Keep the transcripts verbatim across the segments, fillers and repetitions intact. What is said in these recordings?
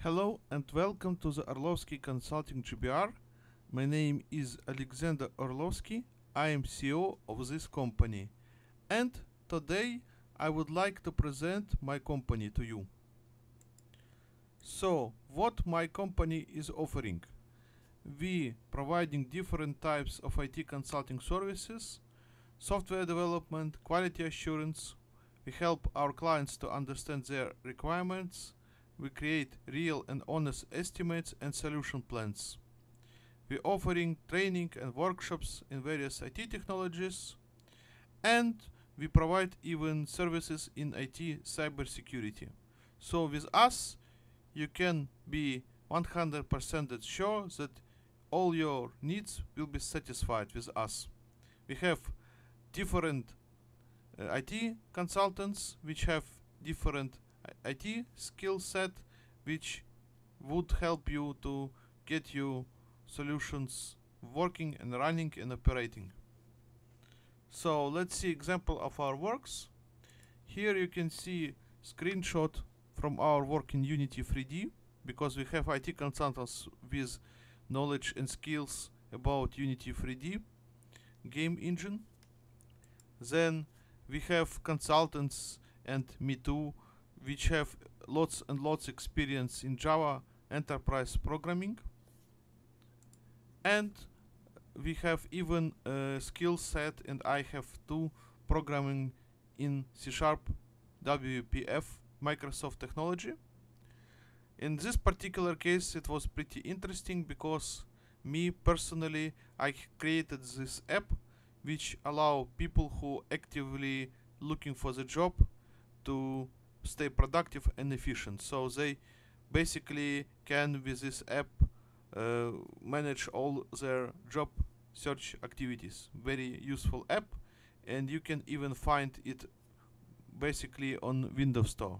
Hello and welcome to the Orlovsky Consulting G B R. My name is Alexander Orlovsky. I am C E O of this company. And today I would like to present my company to you. So, what my company is offering? We providing different types of I T consulting services, software development, quality assurance. We help our clients to understand their requirements. We create real and honest estimates and solution plans. We're offering training and workshops in various I T technologies, and we provide even services in I T cybersecurity. So with us, you can be one hundred percent sure that all your needs will be satisfied with us. We have different uh, I T consultants which have different I T skill set which would help you to get your solutions working and running and operating. So let's see example of our works. Here you can see screenshot from our work in Unity three D, because we have I T consultants with knowledge and skills about Unity three D game engine. Then we have consultants, and me too, which have lots and lots experience in Java enterprise programming. And we have even a skill set, and I have two programming in C Sharp W P F Microsoft technology. In this particular case it was pretty interesting because me personally, I created this app which allow people who actively looking for the job to stay productive and efficient. So they basically can with this app uh, manage all their job search activities. Very useful app, and you can even find it basically on Windows Store.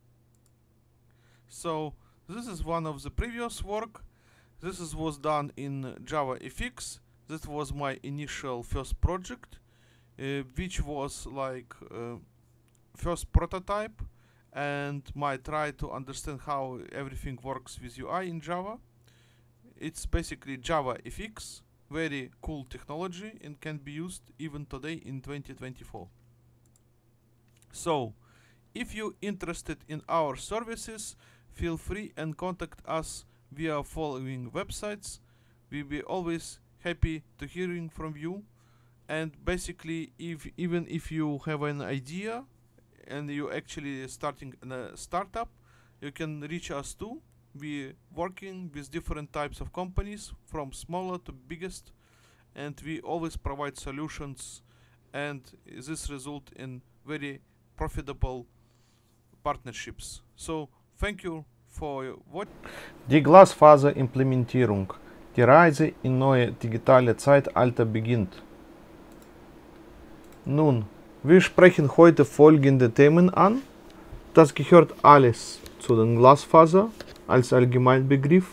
So this is one of the previous work. This is, was done in JavaFX. This was my initial first project, uh, which was like uh, first prototype, and might try to understand how everything works with U I in Java. It's basically JavaFX, very cool technology, and can be used even today in twenty twenty-four. So, if you're interested in our services, feel free and contact us via following websites. We'll be always happy to hearing from you. And basically, if even if you have an idea and you actually starting a startup, you can reach us too. We working with different types of companies from smaller to biggest, and we always provide solutions, and this result in very profitable partnerships. So thank you for what. Die Glasfaserimplementierung. Die Reise in neue digitale Zeitalter beginnt. Nun, wir sprechen heute folgende Themen an. Das gehört alles zu den Glasfaser als Allgemeinbegriff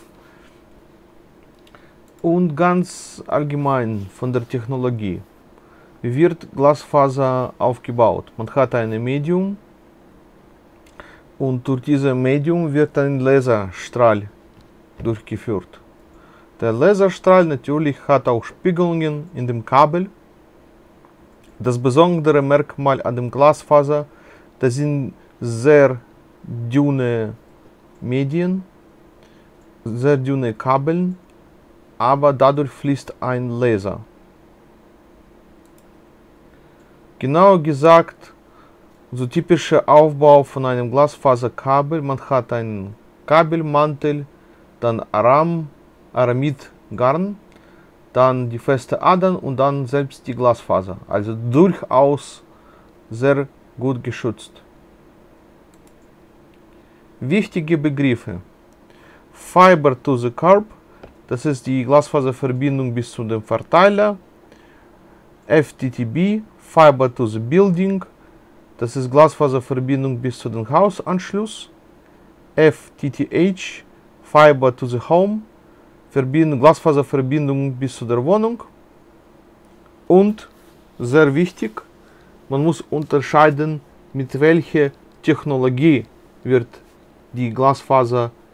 und ganz allgemein von der Technologie. Wie wird Glasfaser aufgebaut? Man hat ein Medium und durch dieses Medium wird ein Laserstrahl durchgeführt. Der Laserstrahl natürlich hat auch Spiegelungen in dem Kabel. Das besondere Merkmal an dem Glasfaser, das sind sehr dünne Medien, sehr dünne Kabel, aber dadurch fließt ein Laser. Genauer gesagt, so typischer Aufbau von einem Glasfaserkabel: man hat einen Kabelmantel, dann Aram, Aramidgarn, dann die feste Adern und dann selbst die Glasfaser. Also durchaus sehr gut geschützt. Wichtige Begriffe: Fiber to the Curb, das ist die Glasfaserverbindung bis zu dem Verteiler. F T T B, Fiber to the Building, das ist Glasfaserverbindung bis zu dem Hausanschluss. F T T H, Fiber to the Home, Verbindung, Glasfaserverbindung bis zu der Wohnung. Und sehr wichtig, man muss unterscheiden, mit welcher Technologie wird die Glasfaser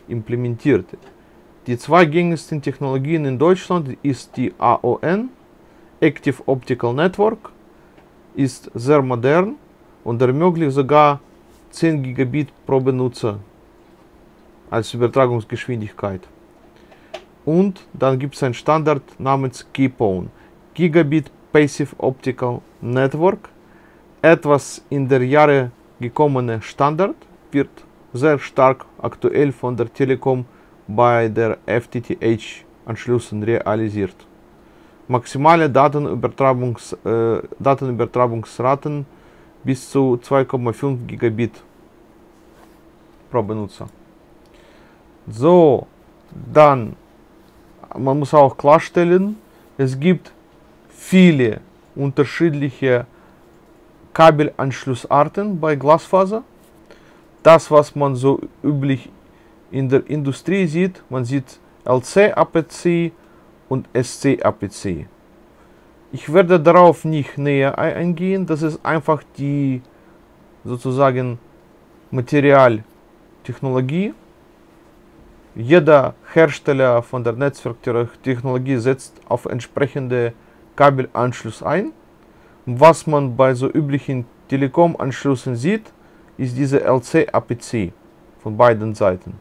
implementiert. Die zwei gängigsten Technologien in Deutschland ist die A O N, Active Optical Network, ist sehr modern und ermöglicht sogar zehn Gigabit pro Benutzer als Übertragungsgeschwindigkeit. Und dann gibt es einen Standard namens GPON, Gigabit Passive Optical Network, etwas in der Jahre gekommene Standard, wird sehr stark aktuell von der Telekom bei der F T T H-Anschlüssen realisiert. Maximale Datenübertragungs, äh, Datenübertragungsraten bis zu zwei Komma fünf Gigabit pro Benutzer. So, dann, man muss auch klarstellen, es gibt viele unterschiedliche Kabelanschlussarten bei Glasfaser. Das, was man so üblich in der Industrie sieht, man sieht L C A P C und S C A P C. Ich werde darauf nicht näher eingehen, das ist einfach die sozusagen Materialtechnologie. Jeder Hersteller von der Netzwerktechnologie setzt auf entsprechende Kabelanschluss ein. Was man bei so üblichen Telekom-Anschlüssen sieht, ist diese L C A P C von beiden Seiten.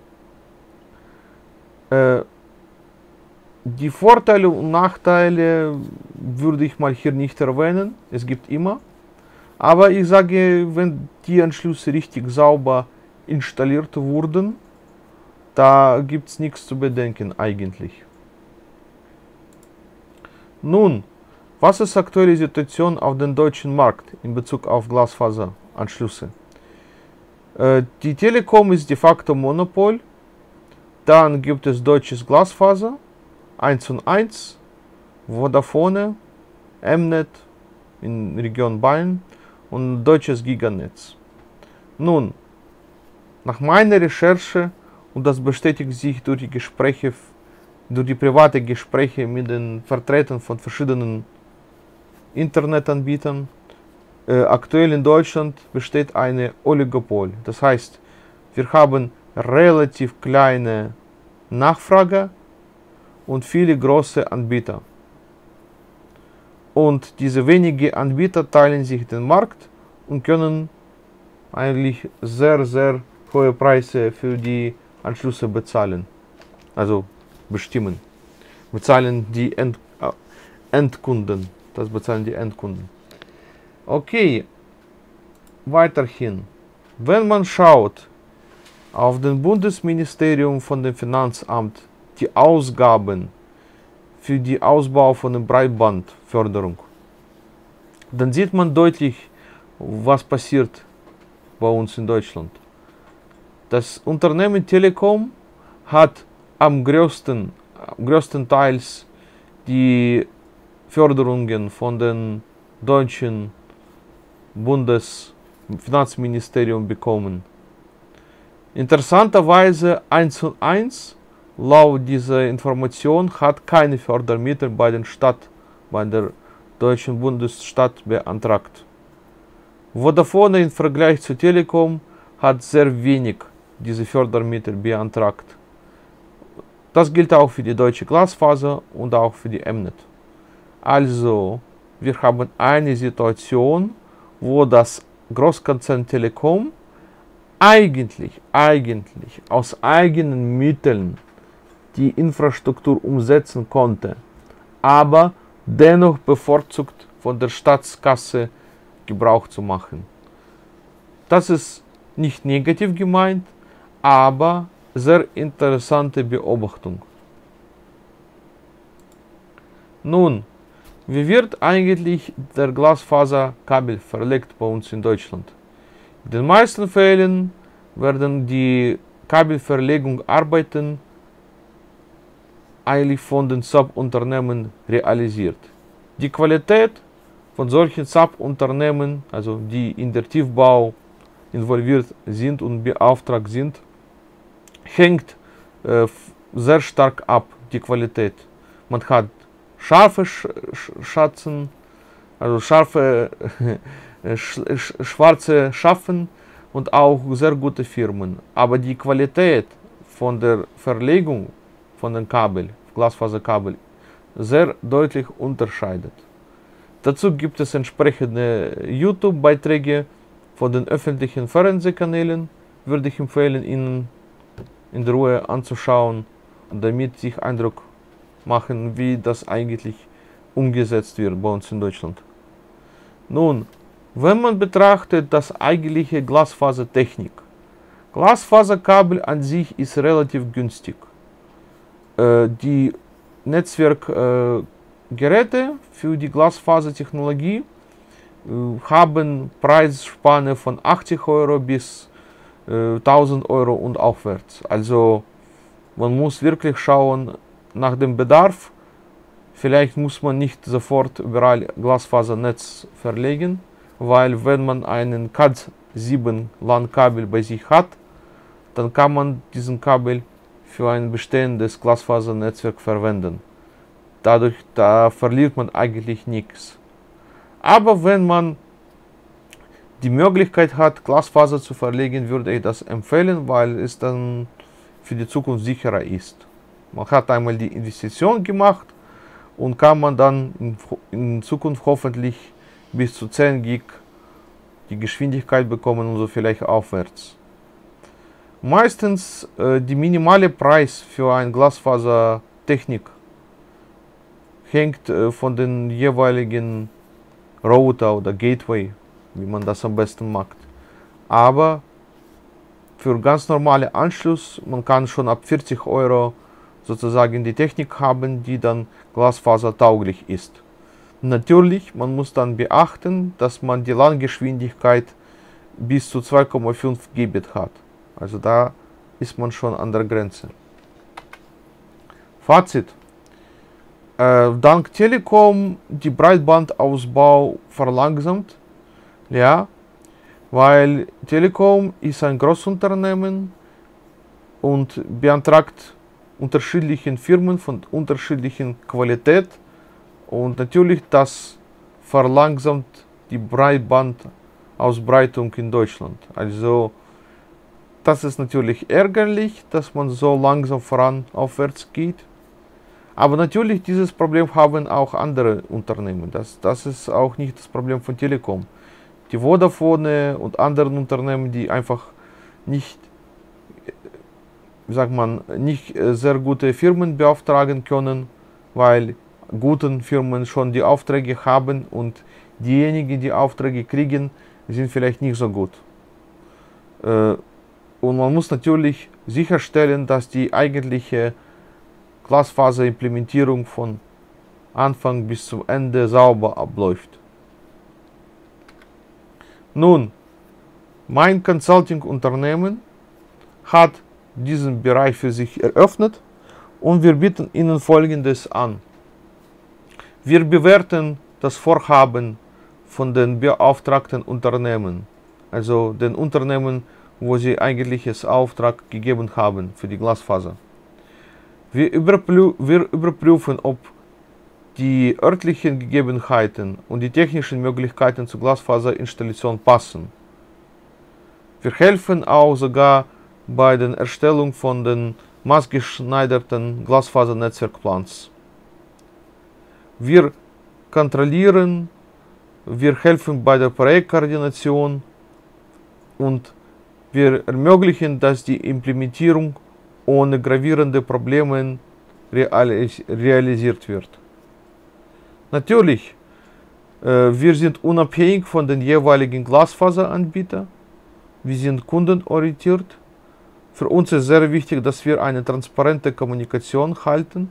Äh, die Vorteile und Nachteile würde ich mal hier nicht erwähnen, es gibt immer. Aber ich sage, wenn die Anschlüsse richtig sauber installiert wurden, da gibt es nichts zu bedenken eigentlich. Nun, was ist aktuelle Situation auf dem deutschen Markt in Bezug auf Glasfaseranschlüsse? Äh, die Telekom ist de facto Monopol, dann gibt es deutsches Glasfaser, eins und eins, Vodafone, M-Net in Region Bayern und deutsches Giganetz. Nun, nach meiner Recherche, und das bestätigt sich durch die Gespräche, durch die private Gespräche mit den Vertretern von verschiedenen Internetanbietern, äh, aktuell in Deutschland besteht eine Oligopol. Das heißt, wir haben relativ kleine Nachfrage und viele große Anbieter. Und diese wenigen Anbieter teilen sich den Markt und können eigentlich sehr, sehr hohe Preise für die Anschlüsse bezahlen. Also bestimmen. Bezahlen die End, äh, Endkunden. Das bezahlen die Endkunden. Okay, weiterhin. Wenn man schaut auf das Bundesministerium von dem Finanzamt, die Ausgaben für den Ausbau von der Breitbandförderung, dann sieht man deutlich, was passiert bei uns in Deutschland. Das Unternehmen Telekom hat am größten, größtenteils die Förderungen von dem deutschen Bundesfinanzministerium bekommen. Interessanterweise eins und eins, laut dieser Information, hat keine Fördermittel bei der Stadt, bei der deutschen Bundesstadt beantragt. Vodafone im Vergleich zu Telekom hat sehr wenig diese Fördermittel beantragt. Das gilt auch für die deutsche Glasfaser und auch für die M-Net. Also, wir haben eine Situation, wo das Großkonzern Telekom eigentlich, eigentlich aus eigenen Mitteln die Infrastruktur umsetzen konnte, aber dennoch bevorzugt von der Staatskasse Gebrauch zu machen. Das ist nicht negativ gemeint, aber sehr interessante Beobachtung. Nun, wie wird eigentlich der Glasfaserkabel verlegt bei uns in Deutschland? In den meisten Fällen werden die Kabelverlegungsarbeiten eigentlich von den Subunternehmen realisiert. Die Qualität von solchen Subunternehmen, also die in der Tiefbau involviert sind und beauftragt sind, hängt äh, sehr stark ab, die Qualität. Man hat scharfe Sch Schatzen, also scharfe sch schwarze Schafen und auch sehr gute Firmen. Aber die Qualität von der Verlegung von den Kabel, Glasfaserkabel, sehr deutlich unterscheidet. Dazu gibt es entsprechende YouTube-Beiträge von den öffentlichen Fernsehkanälen, würde ich empfehlen, Ihnen in der Ruhe anzuschauen, damit sich Eindruck machen, wie das eigentlich umgesetzt wird bei uns in Deutschland. Nun, wenn man betrachtet das eigentliche Glasfasertechnik, Glasfaserkabel an sich ist relativ günstig. Äh, die Netzwerkgeräte äh, für die Glasfasertechnologie äh, haben Preisspanne von achtzig Euro bis äh, tausend Euro und aufwärts. Also man muss wirklich schauen nach dem Bedarf. Vielleicht muss man nicht sofort überall Glasfasernetz verlegen, weil wenn man einen Cat sieben LAN-Kabel bei sich hat, dann kann man diesen Kabel für ein bestehendes Glasfasernetzwerk verwenden. Dadurch da verliert man eigentlich nichts. Aber wenn man die Möglichkeit hat, Glasfaser zu verlegen, würde ich das empfehlen, weil es dann für die Zukunft sicherer ist. Man hat einmal die Investition gemacht und kann man dann in, in Zukunft hoffentlich bis zu zehn Gig die Geschwindigkeit bekommen und so vielleicht aufwärts. Meistens äh, die minimale Preis für eine Glasfasertechnik hängt äh, von den jeweiligen Router oder Gateway, wie man das am besten mag. Aber für ganz normale Anschluss, man kann schon ab vierzig Euro sozusagen die Technik haben, die dann glasfasertauglich ist. Natürlich, man muss dann beachten, dass man die LAN-Geschwindigkeit bis zu zwei Komma fünf Gigabit hat. Also da ist man schon an der Grenze. Fazit. Äh, dank Telekom die Breitbandausbau verlangsamt. Ja, weil Telekom ist ein Großunternehmen und beantragt unterschiedlichen Firmen von unterschiedlichen Qualität. Und natürlich, das verlangsamt die Breitbandausbreitung in Deutschland. Also, das ist natürlich ärgerlich, dass man so langsam voran aufwärts geht. Aber natürlich, dieses Problem haben auch andere Unternehmen. Das, das ist auch nicht das Problem von Telekom. Die Vodafone und anderen Unternehmen, die einfach nicht, wie sagt man, nicht sehr gute Firmen beauftragen können, weil guten Firmen schon die Aufträge haben und diejenigen, die Aufträge kriegen, sind vielleicht nicht so gut. Und man muss natürlich sicherstellen, dass die eigentliche Glasfaserimplementierung von Anfang bis zum Ende sauber abläuft. Nun, mein Consulting-Unternehmen hat diesen Bereich für sich eröffnet und wir bieten Ihnen Folgendes an. Wir bewerten das Vorhaben von den beauftragten Unternehmen, also den Unternehmen, wo sie eigentliches Auftrag gegeben haben für die Glasfaser. Wir, überprü wir überprüfen, ob die örtlichen Gegebenheiten und die technischen Möglichkeiten zur Glasfaserinstallation passen. Wir helfen auch sogar bei der Erstellung von den maßgeschneiderten Glasfasernetzwerkplans. Wir kontrollieren, wir helfen bei der Projektkoordination und wir ermöglichen, dass die Implementierung ohne gravierende Probleme realis realisiert wird. Natürlich, äh, wir sind unabhängig von den jeweiligen Glasfaseranbietern. Wir sind kundenorientiert. Für uns ist sehr wichtig, dass wir eine transparente Kommunikation halten.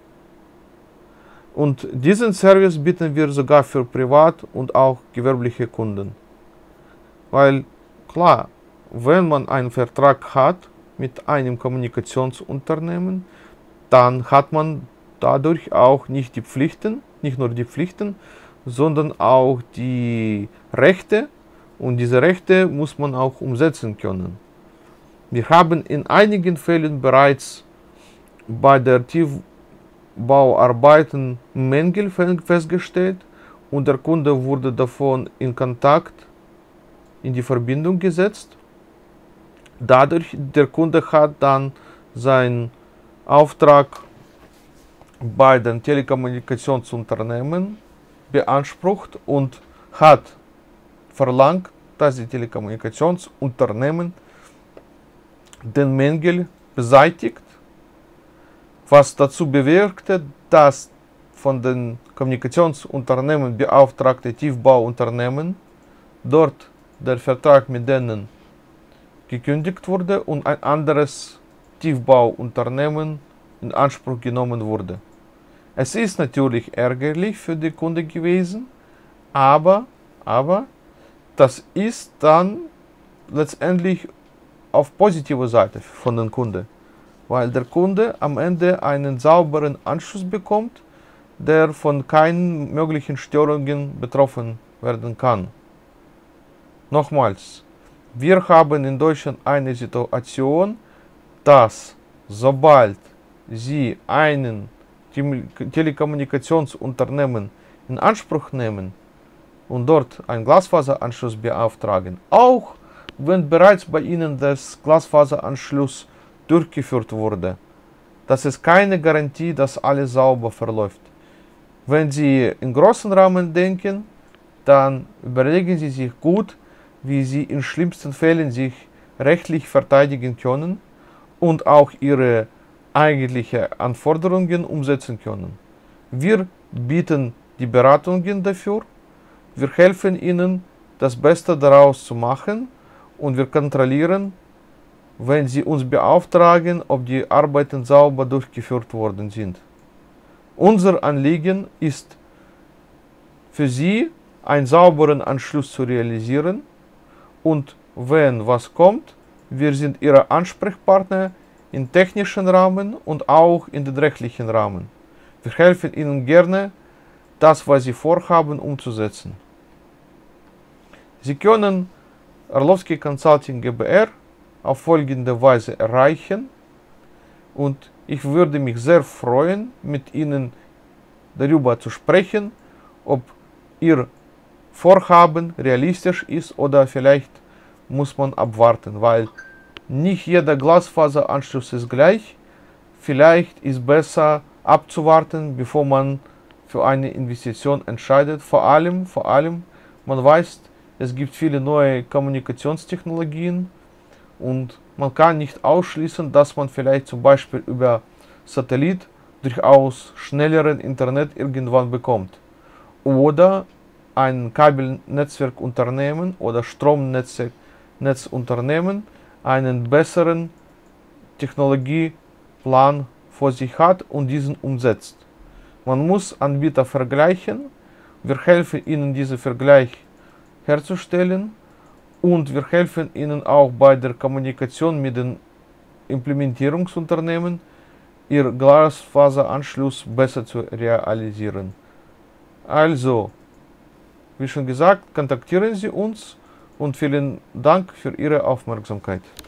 Und diesen Service bieten wir sogar für privat und auch gewerbliche Kunden. Weil, klar, wenn man einen Vertrag hat mit einem Kommunikationsunternehmen, dann hat man dadurch auch nicht die Pflichten, nicht nur die Pflichten, sondern auch die Rechte. Und diese Rechte muss man auch umsetzen können. Wir haben in einigen Fällen bereits bei der Tiefbauarbeiten Mängel festgestellt und der Kunde wurde davon in Kontakt, in die Verbindung gesetzt. Dadurch, der Kunde hat dann seinen Auftrag bei den Telekommunikationsunternehmen beansprucht und hat verlangt, dass die Telekommunikationsunternehmen den Mängel beseitigt, was dazu bewirkte, dass von den Kommunikationsunternehmen beauftragte Tiefbauunternehmen dort der Vertrag mit denen gekündigt wurde und ein anderes Tiefbauunternehmen in Anspruch genommen wurde. Es ist natürlich ärgerlich für die Kunden gewesen, aber, aber das ist dann letztendlich auf positive Seite von den Kunden, weil der Kunde am Ende einen sauberen Anschluss bekommt, der von keinen möglichen Störungen betroffen werden kann. Nochmals, wir haben in Deutschland eine Situation, dass sobald Sie einen Telekommunikationsunternehmen in Anspruch nehmen und dort einen Glasfaseranschluss beauftragen, auch wenn bereits bei Ihnen das Glasfaseranschluss durchgeführt wurde, das ist keine Garantie, dass alles sauber verläuft. Wenn Sie in großen Rahmen denken, dann überlegen Sie sich gut, wie Sie in schlimmsten Fällen sich rechtlich verteidigen können und auch Ihre eigentlichen Anforderungen umsetzen können. Wir bieten die Beratungen dafür, wir helfen Ihnen, das Beste daraus zu machen und wir kontrollieren, wenn Sie uns beauftragen, ob die Arbeiten sauber durchgeführt worden sind. Unser Anliegen ist, für Sie einen sauberen Anschluss zu realisieren und wenn was kommt, wir sind Ihre Ansprechpartner im technischen Rahmen und auch in den rechtlichen Rahmen. Wir helfen Ihnen gerne, das, was Sie vorhaben, umzusetzen. Sie können Arlovski Consulting GbR auf folgende Weise erreichen und ich würde mich sehr freuen, mit Ihnen darüber zu sprechen, ob Ihr Vorhaben realistisch ist oder vielleicht muss man abwarten, weil nicht jeder Glasfaseranschluss ist gleich. Vielleicht ist besser abzuwarten, bevor man für eine Investition entscheidet. Vor allem, vor allem, man weiß, es gibt viele neue Kommunikationstechnologien und man kann nicht ausschließen, dass man vielleicht zum Beispiel über Satellit durchaus schnelleren Internet irgendwann bekommt. Oder ein Kabelnetzwerkunternehmen oder Stromnetzunternehmen einen besseren Technologieplan vor sich hat und diesen umsetzt. Man muss Anbieter vergleichen. Wir helfen Ihnen, diesen Vergleich herzustellen und wir helfen Ihnen auch bei der Kommunikation mit den Implementierungsunternehmen, Ihr Glasfaseranschluss besser zu realisieren. Also, wie schon gesagt, kontaktieren Sie uns und vielen Dank für Ihre Aufmerksamkeit.